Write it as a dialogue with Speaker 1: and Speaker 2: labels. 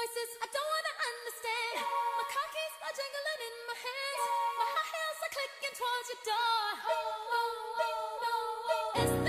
Speaker 1: voices I don't wanna understand. My car keys are jingling in my hands. My high heels are clicking towards your door.